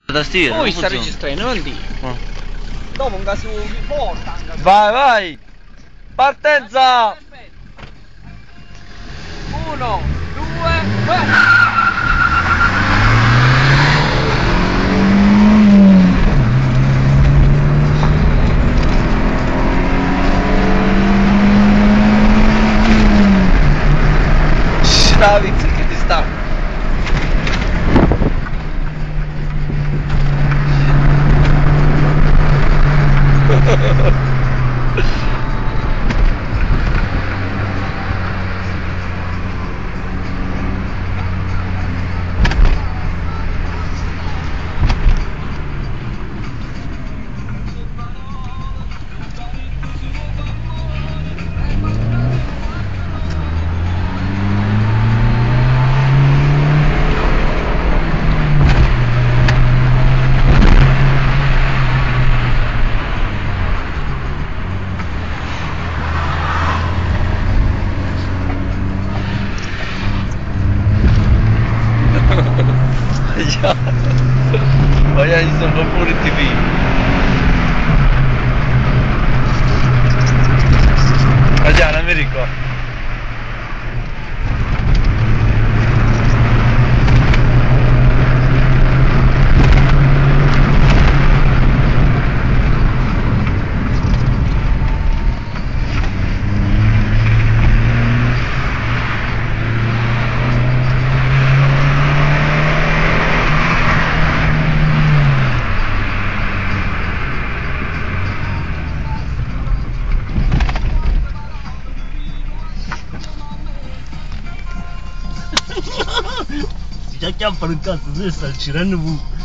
La tastiera. Poi sta registrando, non dire. Dopo un caso porta. Vai, vai! Partenza! 1, 2, vai! David che ti sta. Ja. War ja nicht so verboten TV. Già, in America. Già chiappano il cazzo, tu stai girando